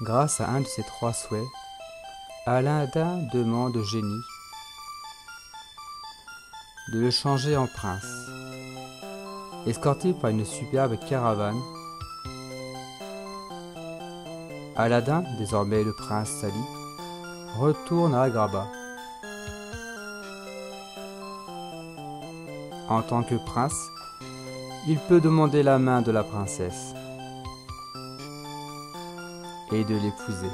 Grâce à un de ses 3 souhaits, Aladdin demande au génie de le changer en prince. Escorté par une superbe caravane, Aladdin, désormais le prince Sali, retourne à Agrabah. En tant que prince, il peut demander la main de la princesse et de l'épouser.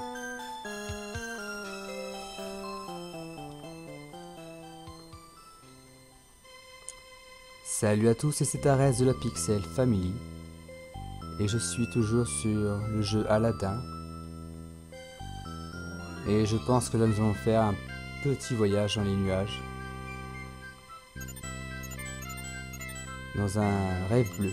Salut à tous, et c'est Arès de la Pixel Family et je suis toujours sur le jeu Aladdin et je pense que là nous allons faire un petit voyage dans les nuages dans un rêve bleu.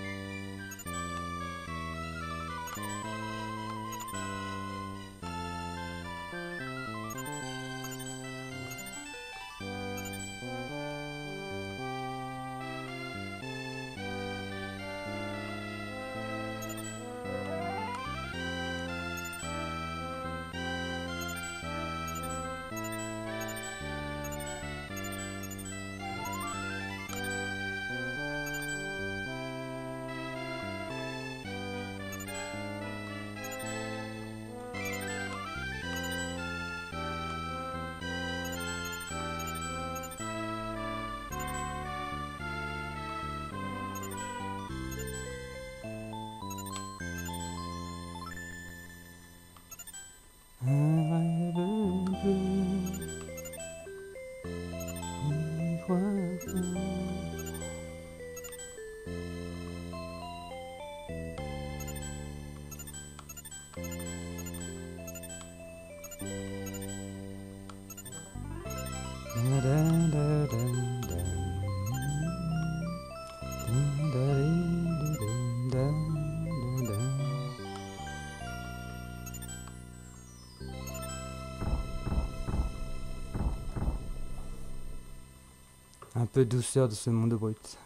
Un peu de douceur de ce monde brut.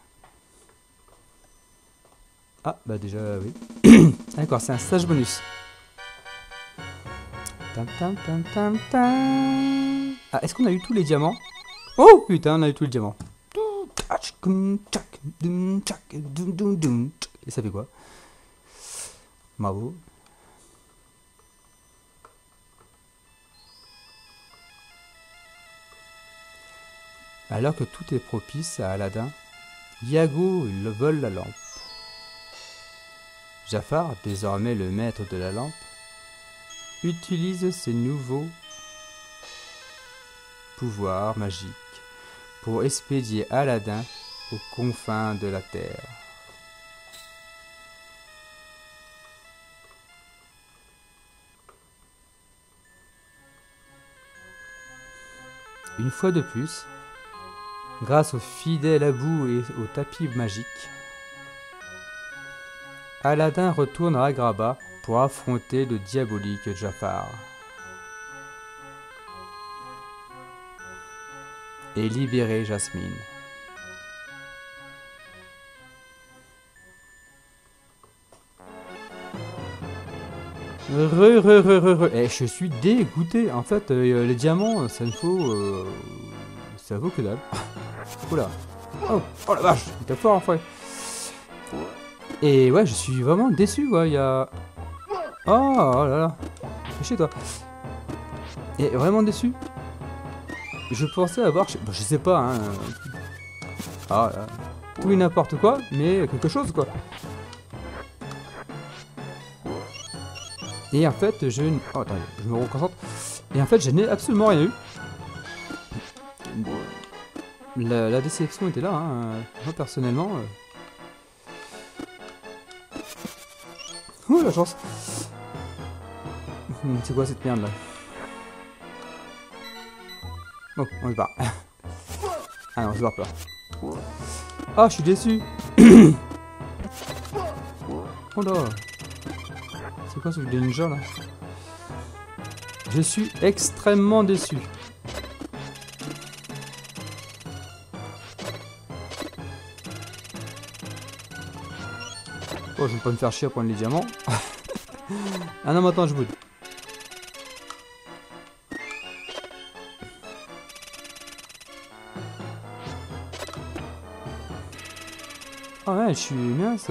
Ah, bah déjà, oui. D'accord, c'est un stage bonus. Tam, tam, tam, tam, tam. Ah, est-ce qu'on a eu tous les diamants? Oh, putain, on a eu tous les diamants. Et ça fait quoi? Bravo. Alors que tout est propice à Aladdin, Iago vole la lampe. Jafar, désormais le maître de la lampe, utilise ses nouveaux pouvoirs magiques pour expédier Aladdin aux confins de la terre. Une fois de plus, grâce au fidèle Abou et au tapis magique, Aladdin retourne à Agrabah pour affronter le diabolique Jafar et libérer Jasmine. Eh, je suis dégoûté. En fait, les diamants, ça ne faut... ça vaut que dalle. Oula. Oh, oh la vache, il était fort en fait. Et ouais, je suis vraiment déçu, quoi. Il y a... Oh, oh là là. Fais chier, toi. Et vraiment déçu. Je pensais avoir... je sais pas, hein. Ah là. Tout et n'importe quoi, mais quelque chose, quoi. Et en fait, oh, attendez, je me reconcentre. Et en fait, je n'ai absolument rien eu. La déception était là, hein. Moi, personnellement... Ouh, la chance. C'est quoi cette merde, là? Oh, on se barre. Ah non, on se barre pas. Ah, je suis déçu. Oh là. C'est quoi ce jeu de ninja là? Je suis extrêmement déçu. Oh, je vais pas me faire chier à prendre les diamants. Ah non, mais attends, je boude. Ah, je suis mince.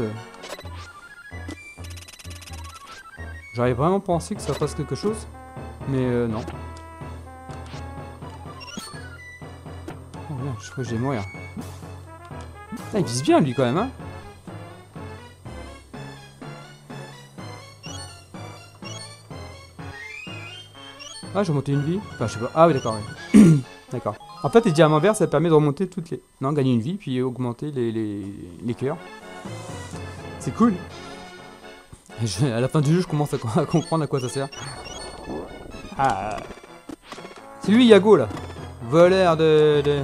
J'aurais vraiment pensé que ça fasse quelque chose. Mais non. Oh merde, je crois que je vais mourir. Ah, il vise bien lui quand même, hein. Ah, j'ai remonté une vie. Enfin, je sais pas. Ah oui, d'accord. Oui. D'accord. En fait, les diamants verts, ça permet de remonter toutes les... Non, gagner une vie, puis augmenter les cœurs. C'est cool. À la fin du jeu, je commence à comprendre à quoi ça sert. Ah. C'est lui, Yago, là. Voleur de...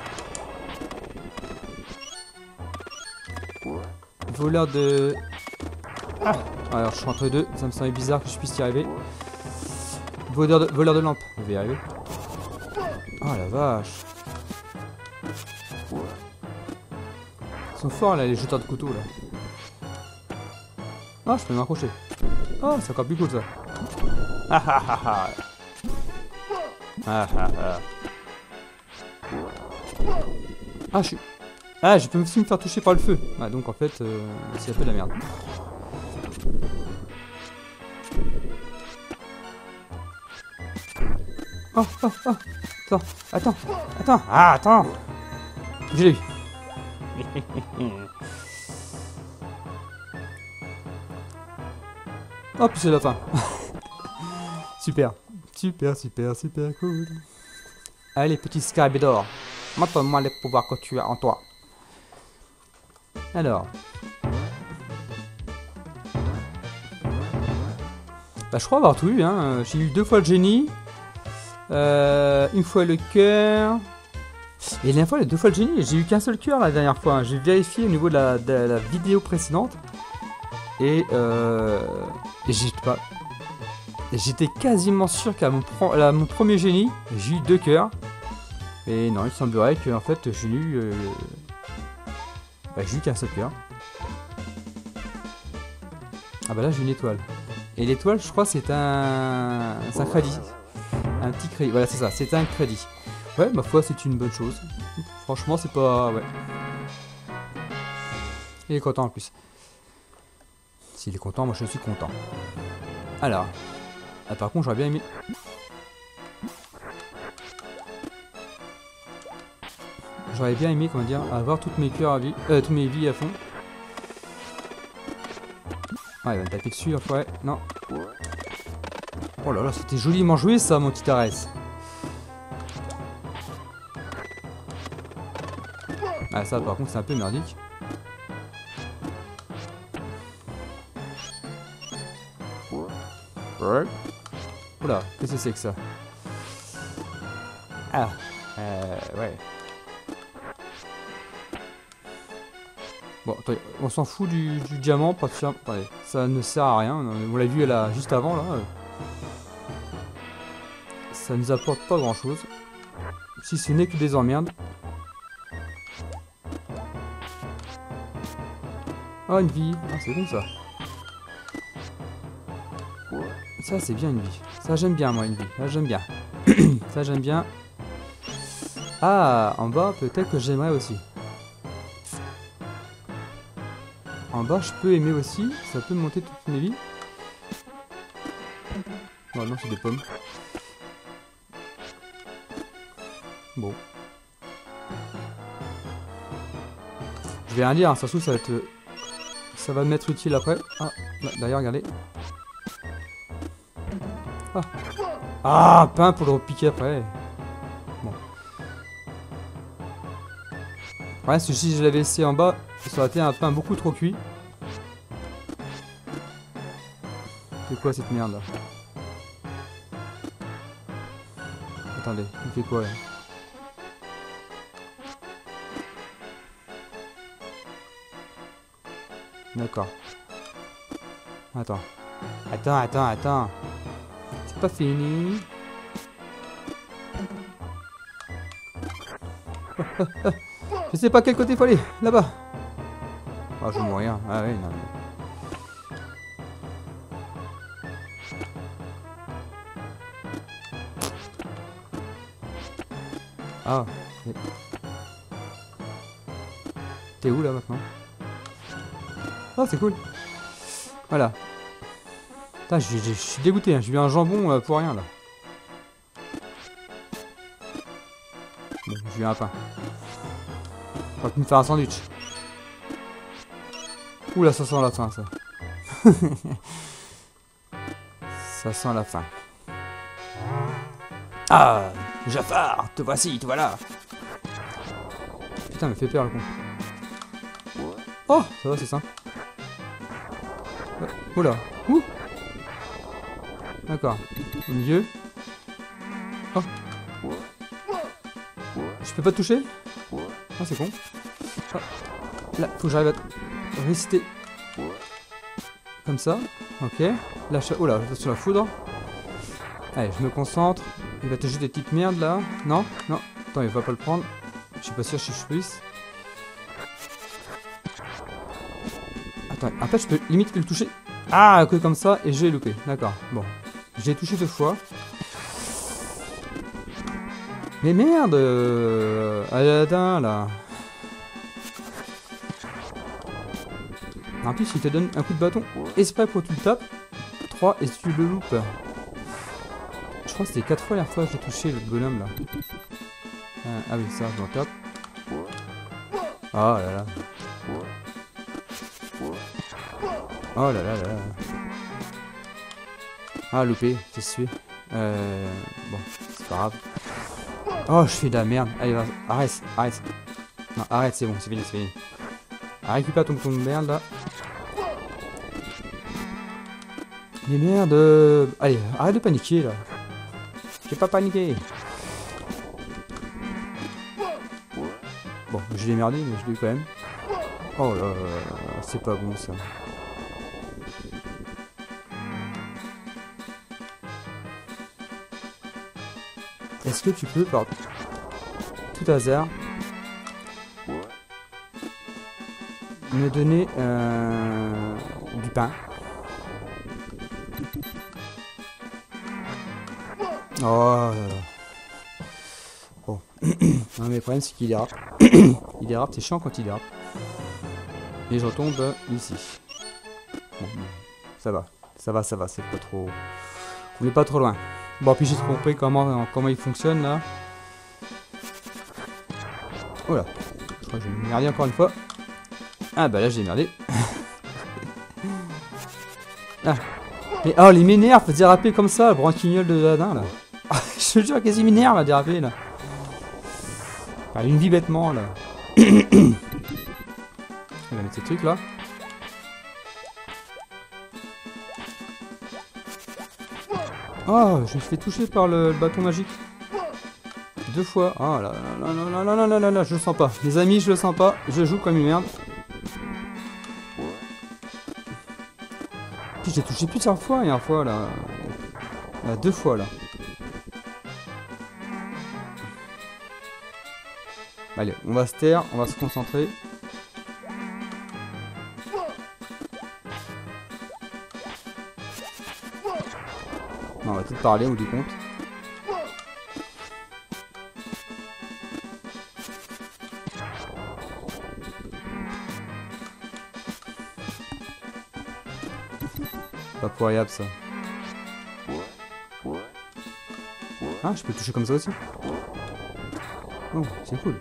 Voleur de... Ah. Alors, je suis entre les deux. Ça me semble bizarre que je puisse y arriver. Voleur de lampe. Je vais y arriver. Oh la vache. Ils sont forts là, les jeteurs de couteaux là. Ah, je peux m'accrocher. Oh, c'est encore plus cool ça. Ah ah ah ah. Ah ah ah. Ah, je peux aussi me faire toucher par le feu. Ah, donc en fait, c'est un peu de la merde. Oh, oh, oh. Attends. Ah, attends. Je l'ai eu. Oh, puis c'est la fin. Super cool. Allez, petit Scarabédor. Montre-moi les pouvoirs que tu as en toi. Alors. Bah, je crois avoir tout eu, hein. J'ai eu 2 fois le génie. Une fois le cœur. Et la dernière fois, les 2 fois le génie, j'ai eu qu'un seul cœur la dernière fois. Hein. J'ai vérifié au niveau de la vidéo précédente. Et j'étais quasiment sûr qu'à mon premier génie, j'ai eu 2 cœurs. Et non, il semblerait que en fait, j'ai eu qu'un seul cœur. Ah bah là, j'ai une étoile. Et l'étoile, je crois, c'est un crédit. Un petit crédit. Voilà, c'est ça, c'est un crédit. Ouais, ma foi, c'est une bonne chose. Franchement, c'est pas... Ouais. Il est content en plus. S'il est content, moi je suis content. Alors. Ah, par contre, j'aurais bien aimé... J'aurais bien aimé, comment dire, avoir toutes mes cœurs à vie... toutes mes vies à fond. Ah, il va me taper dessus, ouais. Non. Oh là là, c'était joliment joué ça, mon petit Arès. Ah, ça, par contre, c'est un peu merdique. Oula, qu'est-ce que c'est que ça? Ah, ouais. Bon, attendez, on s'en fout du diamant, parce que ça ne sert à rien. On l'a vu là, juste avant, là. Ça nous apporte pas grand-chose. Si ce n'est que des emmerdes. Oh, une vie. Ah, c'est bon, ça. Ça, c'est bien une vie. Ça, j'aime bien, moi, une vie. Ça, j'aime bien. Ça, j'aime bien. Ah, en bas, peut-être que j'aimerais aussi. En bas, je peux aimer aussi. Ça peut monter toutes mes vies. Oh non, c'est des pommes. Bon. Je vais rien dire, hein. Ça se trouve, ça va être... Ça va m'être utile après. Ah, d'ailleurs, regardez. Ah. Ah, pain pour le repiquer après. Bon. Ouais, si je l'avais laissé en bas, ça aurait été un pain beaucoup trop cuit. C'est quoi cette merde là? Attendez, il fait quoi là? D'accord. Attends. Attends. C'est pas fini. Je sais pas quel côté il faut aller. Là-bas. Oh, je vais mourir. Ah ouais, non. Ah. T'es où là maintenant? Oh, c'est cool. Voilà. Putain, je suis dégoûté, hein. J'ai eu un jambon pour rien, là. Bon, j'ai eu un pain. On va me faire un sandwich. Oula, ça sent la fin, ça. Ça sent la fin. Ah, Jafar, te voici, te voilà. Putain, me fait peur, le con. Oh, ça va, c'est ça. Oula. Ouh. D'accord. Au milieu. Oh. Je peux pas te toucher? Ah, c'est con. Oh. Là, faut que j'arrive à réciter. Comme ça. Ok. Là, oh là, sur la foudre. Allez, je me concentre. Il va te jeter des petites merdes là. Non? Non. Attends, il va pas le prendre. Je suis pas sûr si je puisse. Attends, en fait, je peux limite le toucher. Ah, que comme ça, et je l'ai loupé. D'accord. Bon. J'ai touché 2 fois. Mais merde, Aladdin, là. En plus, il te donne un coup de bâton exprès pour que tu le tapes. 3 et tu le loupes. Je crois que c'était 4 fois la fois que j'ai touché le bonhomme, là. Ah oui, ça, je m'en tape. Oh là là. Oh là là là là. Ah, loupé, j'ai sué. Bon, c'est pas grave. Oh, je fais de la merde. Allez, va, arrête, arrête. Non, arrête, c'est bon, c'est fini, c'est fini. Ah, récupère ton de merde, là. Mais merde. Allez, arrête de paniquer, là. J'ai pas paniqué. Bon, je l'ai merdé, mais je l'ai eu quand même. Oh là là, c'est pas bon, ça. Est-ce que tu peux, par tout hasard, me donner du pain? Oh là là. Bon. Non, mais le problème, c'est qu'il dérape. Il dérape, c'est chiant quand il dérape. Et je retombe ici. Bon, ça va. Ça va, ça va, c'est pas trop... On n'est pas trop loin. Bon, puis j'ai compris comment il fonctionne, là. Oh là. Je crois que j'ai merdé encore une fois. Ah bah là, j'ai merdé. Ah. Mais oh, il m'énerve, déraper comme ça, le branquignol de Aladdin, là. Je te jure, qu'est-ce qu'il m'énerve à déraper, là. Ah, une vie bêtement, là. On va mettre ces trucs, là. Oh, je me suis fait toucher par le bâton magique. 2 fois. Oh là là là là là là là là là, je le sens pas. Les amis, je le sens pas. Je joue comme une merde. Puis j'ai touché plusieurs fois, et une fois, là. 2 fois, là. Allez, on va se taire, on va se concentrer. Non, on va peut-être parler, on du compte. Pas incroyable ça. Ah, je peux toucher comme ça aussi. Oh, c'est cool.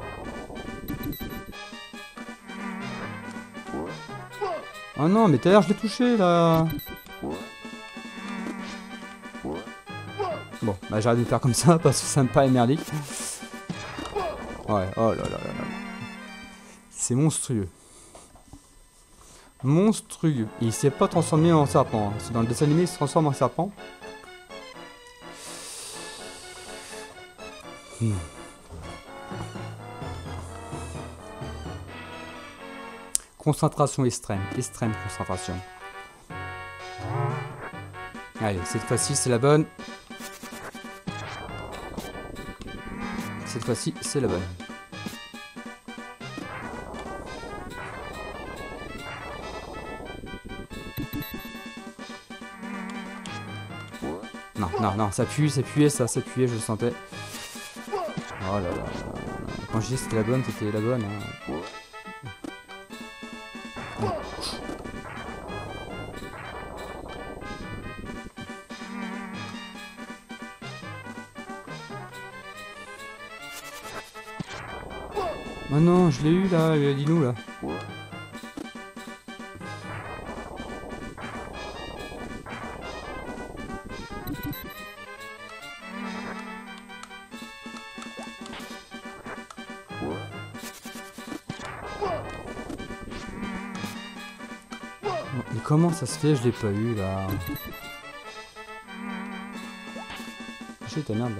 Oh non, mais tout à l'heure je l'ai touché là. Bon, bah j'arrête de le faire comme ça parce que ça me paraît merdique. Ouais, oh là là là là. C'est monstrueux. Monstrueux. Et il s'est pas transformé en serpent. C'est dans le dessin animé, il se transforme en serpent. Concentration extrême. Extrême concentration. Allez, cette fois-ci, c'est la bonne. Cette fois-ci, c'est la bonne. Non, non, non, ça pue, ça puait, ça puait, je le sentais. Oh là là là. Quand je dis que c'était la bonne, c'était la bonne. Hein. Oh non, je l'ai eu là, le dino là. Mais comment ça se fait, je l'ai pas eu là? J'ai ta merde là.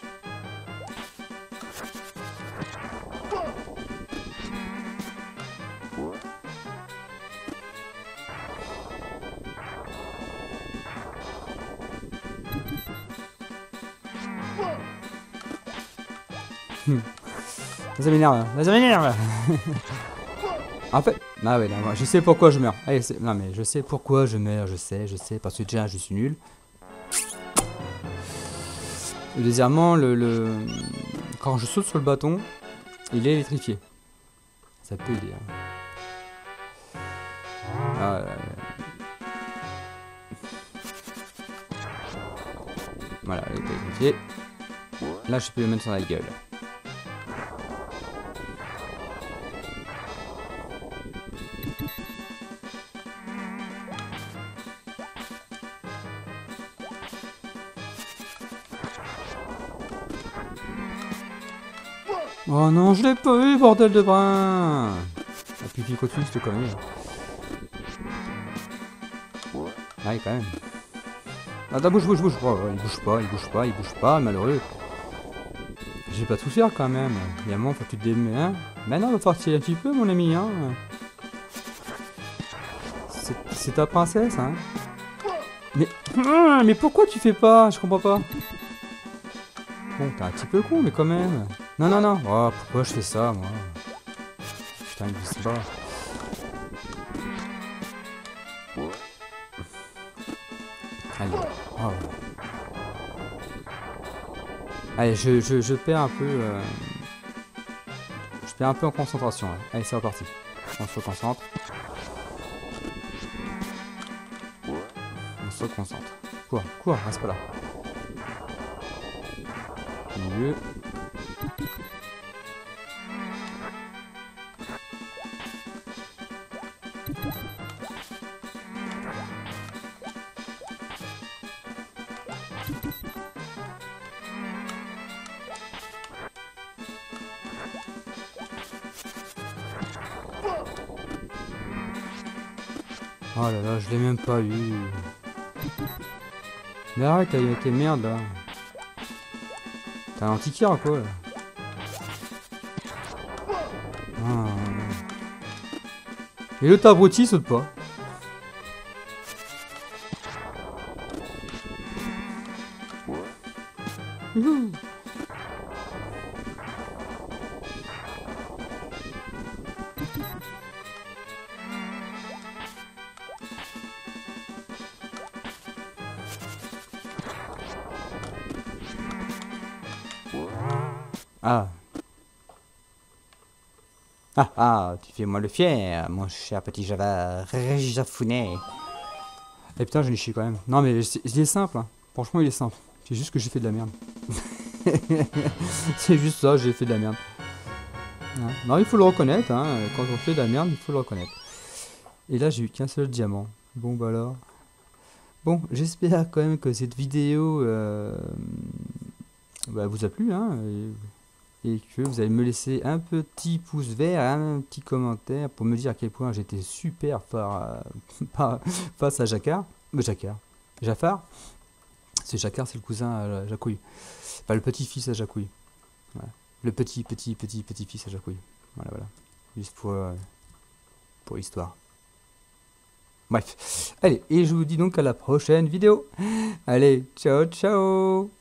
Ça m'énerve, ça m'énerve. En fait, ah ouais, non, je sais pourquoi je meurs. Allez, non mais je sais pourquoi je meurs, je sais, parce que déjà je suis nul. Et deuxièmement, quand je saute sur le bâton, il est électrifié. Ça peut aider. Hein. Ah, voilà, il est électrifié. Là, je peux le mettre sur la gueule. Oh non, je l'ai pas eu, bordel de brin. Ah, puis il continue cette connerie. Ah, quand même. Ah, bouge. Oh, il bouge pas, malheureux. J'ai pas tout faire quand même. Il y a un moment, faut que tu te démets, hein. Maintenant, va falloir tirer un petit peu, mon ami, hein. C'est ta princesse, hein. Mais pourquoi tu fais pas? Je comprends pas. Bon, t'es un petit peu con, mais quand même. Non. Oh, pourquoi je fais ça, moi? Putain, il glisse pas. Allez. Oh. Allez, je perds un peu... Je perds un peu en concentration. Là. Allez, c'est reparti. On se concentre. On se concentre. Cours, reste pas là. Milieu. Oh là là, je l'ai même pas eu. Mais arrête avec tes merdes là. T'as un antiquaire ou quoi là? Ah. Et l'autre abruti saute pas. Youhou. Ah. Ah, tu fais moi le fier, mon cher petit Java Jafounet. Eh putain, je l'ai chié quand même. Non mais il est simple, hein. Franchement il est simple. C'est juste que j'ai fait de la merde. C'est juste ça, j'ai fait de la merde. Hein. Non, il faut le reconnaître, hein. Quand on fait de la merde, il faut le reconnaître. Et là, j'ai eu qu'un seul diamant. Bon, bah alors. Bon, j'espère quand même que cette vidéo bah, vous a plu, hein. Et que vous allez me laisser un petit pouce vert, un petit commentaire pour me dire à quel point j'étais super face à Jacquard. Jafar. C'est Jacquard, c'est le cousin à Jacouille. Enfin, le petit-fils à Jacouille. Voilà. Le petit-fils à Jacouille. Voilà. Juste pour l'histoire. Bref. Allez, et je vous dis donc à la prochaine vidéo. Allez, ciao.